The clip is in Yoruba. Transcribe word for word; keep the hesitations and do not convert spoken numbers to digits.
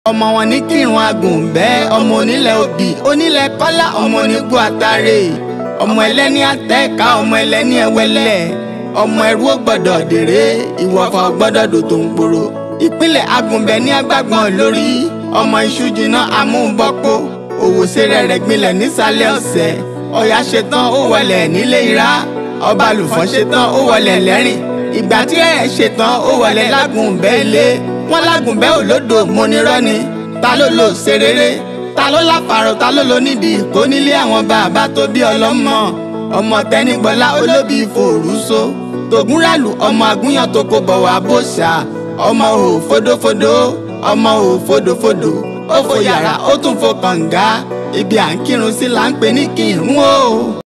ọmọ wọn ní Ikirun Agùnbẹ́ ọmọ onílẹ̀ òbí onílẹ̀ kọ́lá ọmọ onígbó àtàrè ọmọ ẹlẹ́ni àtẹ́ka ọmọ ẹlẹ́ni ẹwẹ́lẹ̀ ọmọ ẹrú ò gbọ́dọ̀ dèrè ìwọ̀fà ò gbọ́dọ̀ dò tó ń gbòòrò ìpínlẹ̀ Agùnbẹ́ ní agbágbọ́n lórí ọmọ iṣu jiná amúbọ́pọ̀ òwòsè rẹ̀ gbilẹ̀ nísàlẹ̀ ọ̀sẹ̀ ọ̀yà ṣetán ó wọlé nílé ìrá ọba àlùfọ́n ṣetán ó wọlé lẹ́rìn ìgbà tí ẹ̀ ṣetán ó wọlé lágùnbẹ́ ilé wọn lágùnbẹ́ olódò mọ́nirọ́ ni ta ló lò ṣeréré ta ló láfàrọ̀ ta ló lò nídìí kó nílé àwọn bàbá tó bí ọlọ́mọ ọmọ tẹnigbọ́lá olóbì ìfòrúso tògúnràlù ọmọ àgúnyàn tó kó bọ̀ wá bòṣà ọmọ ò fódófódó ọmọ ò fódófódó ó fo yàrá ó tún fo kànga ibi à ń kírun sí là ń pè ní Ikirun o.